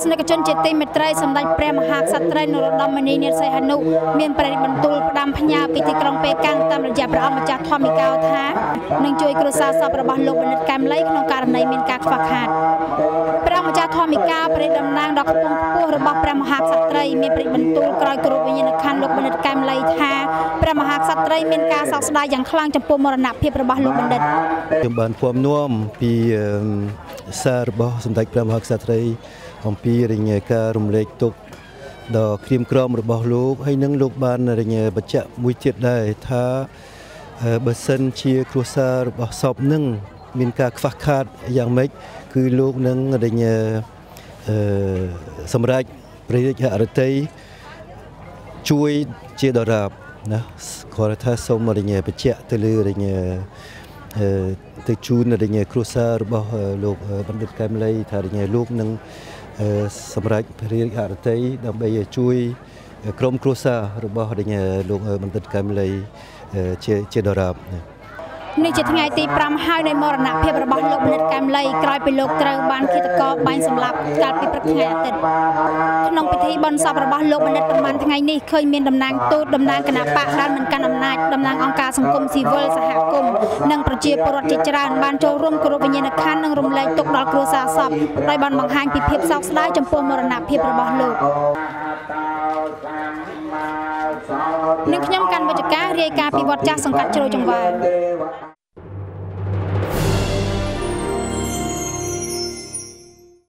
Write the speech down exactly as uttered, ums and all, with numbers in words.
សនិកជនជាទីមេត្រីសម្ដេចព្រះមហាក្សត្រីនរោត្តមនីនាថសីហនុមានព្រះរាជបន្ទូលផ្ដាំផ្ញើពីទីក្រុងប៉េកាំងតាមរយៈព្រះអង្គម្ចាស់ធម្មិកោថានឹងជួយគ្រួសារសពរបស់លោកបណ្ឌិតកែមលីក្នុងករណីមានការខ្វះខាតព្រះអង្គម្ចាស់ធម្មិកោព្រះតំណាងដ៏ខ្ពង់ខ្ពស់របស់ព្រះមហាក្សត្រីមានព្រះបន្ទូលក្រោយគោរពវិញ្ញាណក្ខន្ធលោកបណ្ឌិតកែមលីថាព្រះមហាក្សត្រីមានការសោកស្ដាយយ៉ាងខ្លាំងចំពោះមរណភាពរបស់លោកបណ្ឌិតខ្ញុំបានពំនាំពីសាររបស់សម្ដេចព្រះមហាក្សត្រីអំពីរញការរំលែកទុក្ខដ៏ក្រៀមក្រំរបស់លោកហើយនឹងលោកបានរញបញ្ជាក់មួយទៀតដែរថាបើសិនជាគ្រួសាររបស់សពនឹងមានការខ្វះខាតយ៉ាងម៉េចគឺលោកនឹងរញសម្រាប់ព្រះរាជហឫទ័យជួយជាដរាបណាគាត់ថាសូមរញបញ្ជាក់ទៅលើរញទៅជូនរញគ្រួសាររបស់លោកបណ្ឌិតកែមលីថារញលោកនឹងសម្រាប់ព្រះរាជហឫទ័យដើម្បីជួយក្រុមគ្រួសាររបស់រញលោកបណ្ឌិតកែមលីជាជាដរាបនេះជាថ្ងៃទីប្រាំហើយនៃមរណភាពរបស់លោកបណ្ឌិតកែមលីក្រោយពីលោកត្រូវបានឃាតករបាញ់សម្លាប់កាលពីព្រឹកថ្ងៃអាទិត្យក្នុងពិធីបុណ្យសពរបស់លោកបណ្ឌិតប្រហែលថ្ងៃនេះឃើញមានតំណាងទូតតំណាងគណៈបកដែលមិនកាន់អំណាចតំណាងអង្គការសង្គមស៊ីវិលសហគមន៍និងប្រជាពលរដ្ឋជាច្រើនបានចូលរួមគោរពវិញ្ញាណក្ខន្ធនិងរំលែកទុក្ខដល់គ្រួសារសពដោយបានបង្ហាញពីភាពសោកស្ដាយចំពោះមរណភាពរបស់លោកនឹងខ្ញុំកាន់វិជ្ជការរាយការណ៍ពីវត្តចាស់សង្កាត់ជ្រោយចង្វា